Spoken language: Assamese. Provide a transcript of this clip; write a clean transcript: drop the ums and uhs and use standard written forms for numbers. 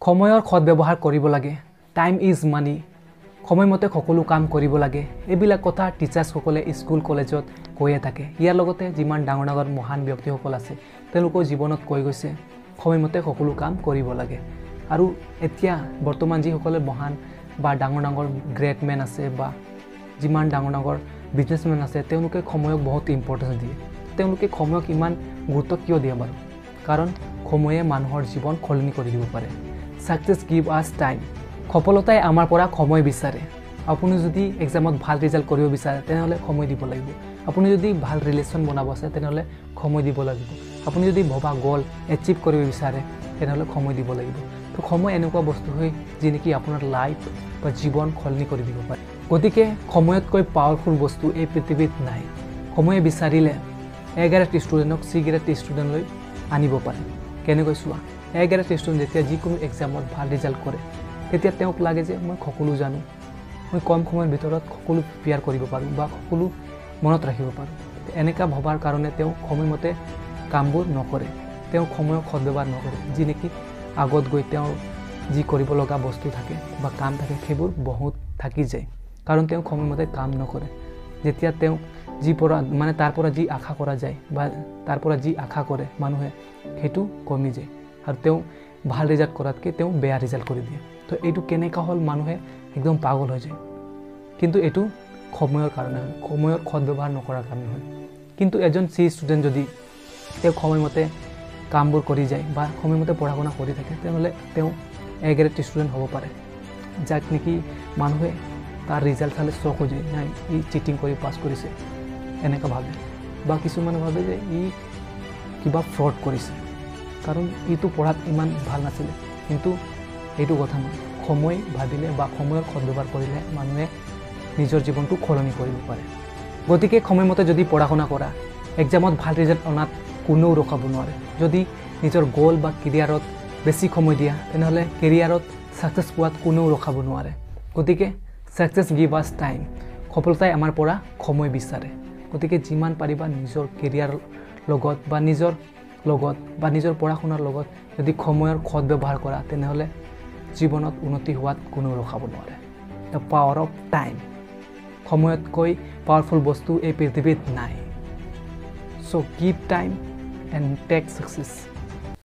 সময়ৰ সদ্ব্যৱহাৰ কৰিব লাগে। Time is money. সময়মতে সকলো কাম কৰিব লাগে। এইবিলাক কথা টিচাৰ্ছসকলে স্কুল কলেজত কৈয়ে থাকে। ইয়াৰ লগতে যিমান ডাঙৰ ডাঙৰ মহান ব্যক্তিসকল আছে তেওঁলোকৰ জীৱনত কৈ গৈছে সময়মতে সকলো কাম কৰিব লাগে। আৰু এতিয়া বৰ্তমান যিসকলে মহান বা ডাঙৰ ডাঙৰ গ্ৰেট মেন আছে বা যিমান ডাঙৰ ডাঙৰ বিজনেছমেন আছে তেওঁলোকে সময়ক বহুত ইম্পৰ্টেঞ্চ দিয়ে। তেওঁলোকে সময়ক ইমান গুৰুত্ব কিয় দিয়ে বাৰু? কাৰণ সময়ে মানুহৰ জীৱন সলনি কৰি দিব পাৰে। Success give us time. সফলতাই আমাৰ পৰা সময় বিচাৰে। আপুনি যদি এক্সামত ভাল ৰিজাল্ট কৰিব বিচাৰে তেনেহ'লে সময় দিব লাগিব। আপুনি যদি ভাল ৰিলেশ্যন বনাব আছে তেনেহ'লে সময় দিব লাগিব। আপুনি যদি ভবা গ'ল এচিভ কৰিব বিচাৰে তেনেহ'লে সময় দিব লাগিব। তো সময় এনেকুৱা বস্তু হয় যি নেকি আপোনাৰ লাইফ বা জীৱন সলনি কৰি দিব পাৰে। গতিকে সময়তকৈ পাৱাৰফুল বস্তু এই পৃথিৱীত নাই। সময়ে বিচাৰিলে এগেৰেট ষ্টুডেণ্টক চিগেৰেট ষ্টুডেণ্টলৈ আনিব পাৰে। কেনেকৈ চোৱা, এগেৰেট ষ্টুডেণ্ট যেতিয়া যিকোনো এক্সামত ভাল ৰিজাল্ট কৰে তেতিয়া তেওঁক লাগে যে মই সকলো জানো, মই কম সময়ৰ ভিতৰত সকলো প্ৰিপেয়াৰ কৰিব পাৰোঁ বা সকলো মনত ৰাখিব পাৰোঁ। এনেকুৱা ভবাৰ কাৰণে তেওঁ সময়মতে কামবোৰ নকৰে। তেওঁ সময়ক সদ্ব্যৱহাৰ নকৰে। যি নেকি আগত গৈ তেওঁৰ যি কৰিব লগা বস্তু থাকে বা কাম থাকে সেইবোৰ বহুত থাকি যায়। কাৰণ তেওঁ সময়মতে কাম নকৰে। যেতিয়া তেওঁ তাৰ পৰা যি আশা কৰা যায় বা তাৰ পৰা যি আশা কৰে মানুহে সেইটো কমি যায়। আৰু তেওঁ ভাল ৰিজাল্ট কৰাতকৈ তেওঁ বেয়া ৰিজাল্ট কৰি দিয়ে। তো এইটো কেনেকুৱা হ'ল, মানুহে একদম পাগল হৈ যায়। কিন্তু এইটো সময়ৰ কাৰণে হয়, সময়ৰ সদ্ব্যৱহাৰ নকৰাৰ কাৰণে হয়। কিন্তু এজন ষ্টুডেণ্ট যদি তেওঁ সময়মতে কামবোৰ কৰি যায় বা সময়মতে পঢ়া শুনা কৰি থাকে তেনেহ'লে তেওঁ এগ্ৰেড ষ্টুডেণ্ট হ'ব পাৰে। যাক নেকি মানুহে তাৰ ৰিজাল্ট চালে চক হৈ যায়, নাই ই চিটিং কৰি পাছ কৰিছে এনেকুৱা ভাবে। বা কিছুমানে ভাবে যে ই কিবা ফ্ৰড কৰিছে কাৰণ ইটো পঢ়াত ইমান ভাল নাছিলে। কিন্তু এইটো কথা নহয়। সময় ভাবিলে বা সময়ৰ সদ্ব্যৱহাৰ কৰিলে মানুহে নিজৰ জীৱনটো সলনি কৰিব পাৰে। গতিকে সময়মতে যদি পঢ়া শুনা কৰা, এক্সামত ভাল ৰিজাল্ট অনাত কোনেও ৰখাব নোৱাৰে। যদি নিজৰ গ'ল বা কেৰিয়াৰত বেছি সময় দিয়া তেনেহ'লে কেৰিয়াৰত ছাকচেছ পোৱাত কোনেও ৰখাব নোৱাৰে। গতিকে ছাকচেছ গিভ আছ টাইম। সফলতাই আমাৰ পৰা সময় বিচাৰে। গতিকে যিমান পাৰিবা নিজৰ কেৰিয়াৰৰ লগত বা নিজৰ পঢ়া শুনাৰ লগত যদি সময়ৰ সদ্ব্যৱহাৰ কৰা তেনেহ'লে জীৱনত উন্নতি হোৱাত কোনেও ৰখাব নোৱাৰে। The power of time. সময়তকৈ পাৱাৰফুল বস্তু এই পৃথিৱীত নাই। So' give time and take success.